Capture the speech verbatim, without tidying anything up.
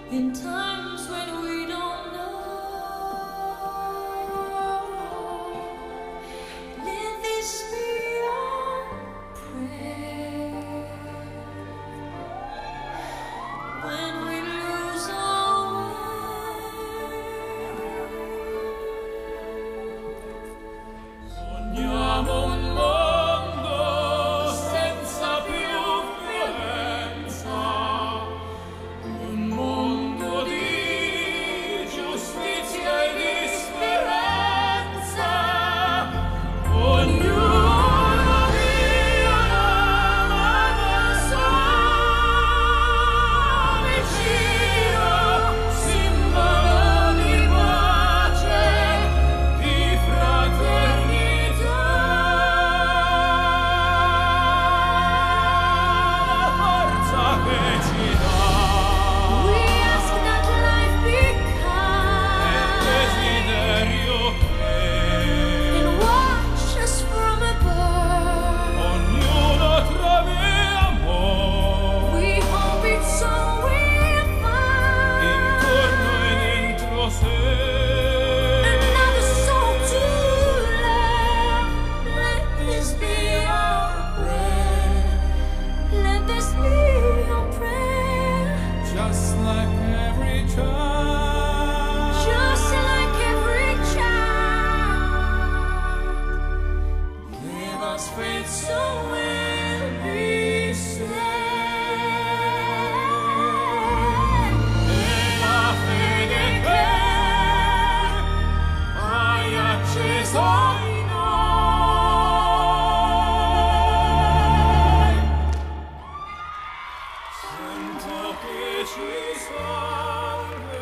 in times when we don't know. Let this be our prayer when we lose our way. Sogniamo un mondo senza più violenza, un mondo di giustizia e di speranza. Ognuno dia la mano sua vicino, simbolo di pace, di fraternità. La forza che ci dà We ask that life be kind desiderio che and watch us from above. ognuno trovi amore We hope it's all we'll find. intorno e dentro sé. Another soul to love. Let this be our prayer. Let this be our prayer. Just like every child, Just like every child. Give us faith so we'll be saved. e la fede che hai acceso in noi. Sento che ci salverà.